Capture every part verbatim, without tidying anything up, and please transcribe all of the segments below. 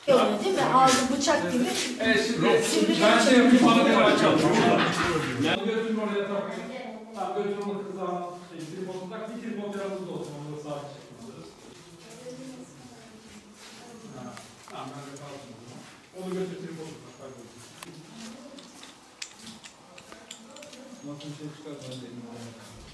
oluyor değil mi? Ağzı bıçak gibi. Evet şimdi ben şey yapayım bana bir açalım. Yani götürün oraya takayım. Tamam götürün onu kızağına. Tripodun tak bir tripod yanımızda olsun. Onu da sağa çekip tamam ben de kalsın o zaman. Onu götür tripodu tak. Nasıl bir şey çıkar ben de elim oraya.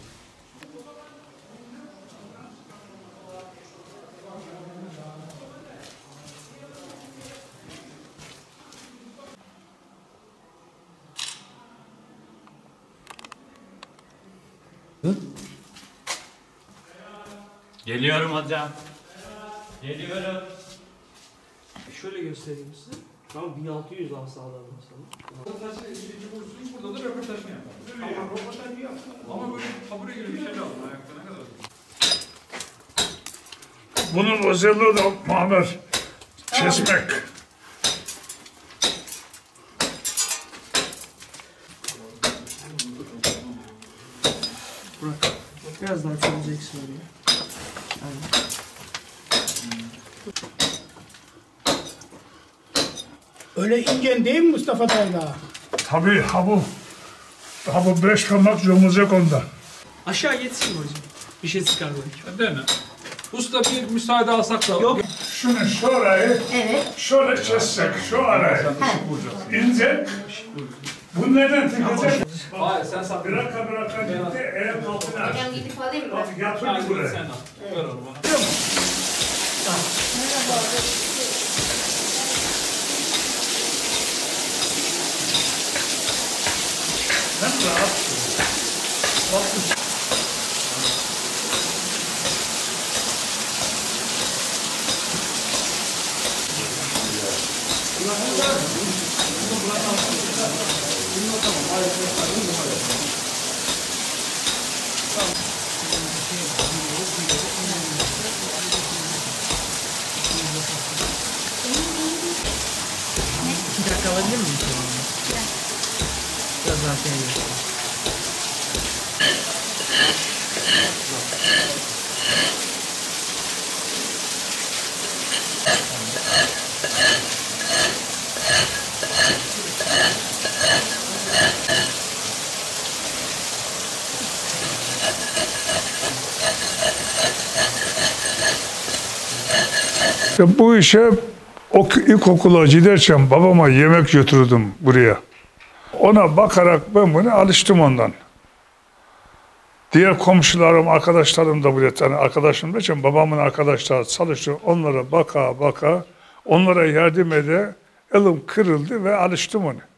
Geliyorum hocam. Geliyorum. Şöyle göstereyim size. Tamam bin altı yüz asla alalım sana. Röportajı ilgili bulursun, burada da röportajını yapar. Ama röportajı yap. Ama böyle tabure gibi bir şey lazım ayakta ne kadar. Bunun özelliği de Muammer kesmek. Bırak. Biraz daha çözeceksin orayı. Aynen. Öyle ince değil mi Mustafa Tayla? Tabii ha bu, ha bu beş parmak yumulacak onda. Aşağı geçsin mi hocam? Bir şey çıkar belki. Dene. Usta bir müsaade alsak da. Yok. Şunu şurayı Evet. şöyle kessek, şu arayı ince. Bu neden tıkacak? Hayır sen sat. Bıraka bıraka gitti, eğer kapını aç. Hocam gidip alayım mı? Bak yatır Sen buraya. al. Ver onu bana. Hem rahat. İki dakika alabilir miyim? Biraz daha şey yapayım. İşte bu işe ok ilkokula giderken babama yemek götürdüm buraya. Ona bakarak ben buna alıştım ondan. Diğer komşularım, arkadaşlarım da buraya, yani arkadaşım derken babamın arkadaşları çalıştı. Onlara baka baka, onlara yardım ede, elim kırıldı ve alıştım ona.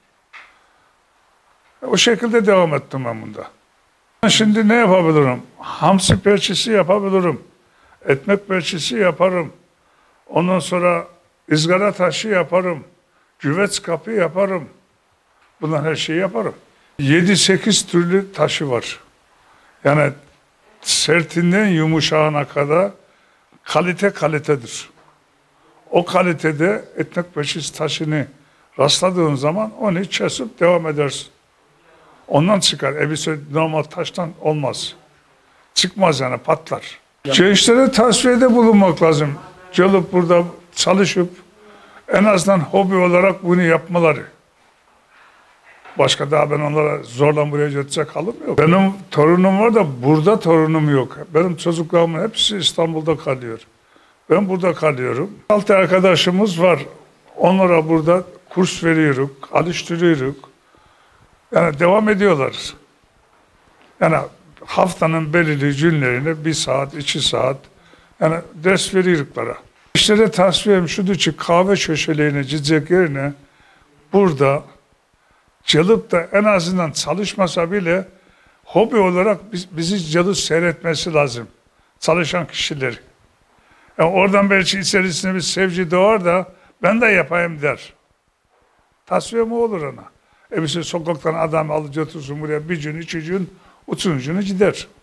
O şekilde devam ettim ben bunda. Şimdi ne yapabilirim? Hamsi perçisi yapabilirim. Ekmek perçisi yaparım. Ondan sonra ızgara taşı yaparım. Güveç kapı yaparım. Bunlar her şeyi yaparım. yedi sekiz türlü taşı var. Yani sertinden yumuşağına kadar kalite kalitedir. O kalitede ekmek perçisi taşını rastladığın zaman onu kesip devam edersin. Ondan çıkar. Elbise normal taştan olmaz. Çıkmaz yani patlar. Gençlere tasfiyede bulunmak lazım. Gelip burada çalışıp en azından hobi olarak bunu yapmaları. Başka daha ben onlara zorla buraya götürecek halim yok. Benim torunum var da burada torunum yok. Benim çocuklarımın hepsi İstanbul'da kalıyor. Ben burada kalıyorum. Altı arkadaşımız var. Onlara burada kurs veriyoruz, alıştırıyoruz. Yani devam ediyorlar. Yani haftanın belirli günlerine bir saat, iki saat yani ders veriyorlar. İşte tasviyem şudur ki kahve köşelerine gidecek yerine burada gelip de en azından çalışmasa bile hobi olarak biz, bizi gelip seyretmesi lazım. Çalışan kişiler. Yani oradan belki içerisinde bir sevgi doğar da ben de yapayım der. Tasviyem o olur ona. E bir sokaktan adam alıp götürsün buraya bir gün, iki gün, üçüncü günü gider.